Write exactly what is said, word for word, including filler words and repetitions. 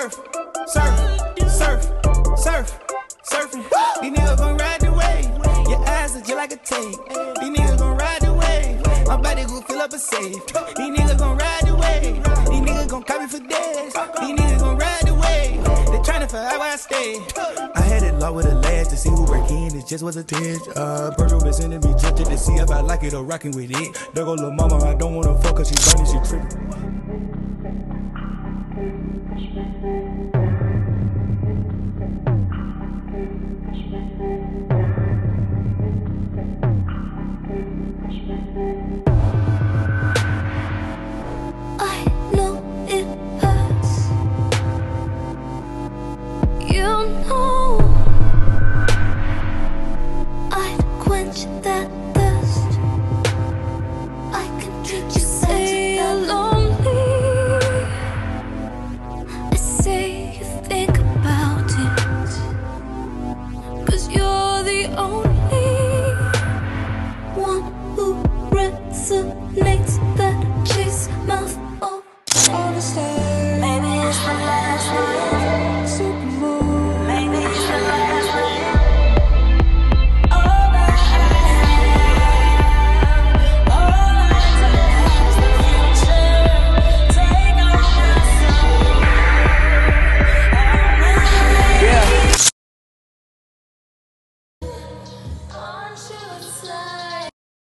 surf, surf, surf, surf, surfing. These niggas gon' ride the wave. Your eyes are just like a tape. These niggas gon' ride the wave. My body gon' fill up a safe. These niggas gon' ride the wave. These niggas gon' call me for days. These niggas gon' ride the wave. They tryna find out where I stay. I had it low with a last to see who break in. It just was a tinge. Uh, Virgil been sending me just to see if I like it or rockin' with it. There go lil' mama, I don't wanna fuck her, she burning, she trippin'.